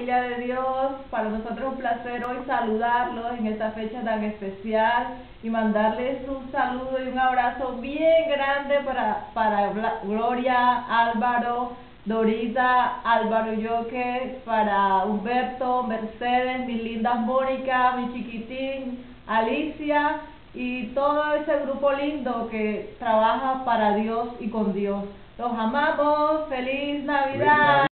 familia de Dios, para nosotros es un placer hoy saludarlos en esta fecha tan especial y mandarles un saludo y un abrazo bien grande para Gloria, Álvaro, Dorita, Álvaro Yoque, para Humberto, Mercedes, mi linda Mónica, mi chiquitín, Alicia y todo ese grupo lindo que trabaja para Dios y con Dios. Los amamos, feliz Navidad.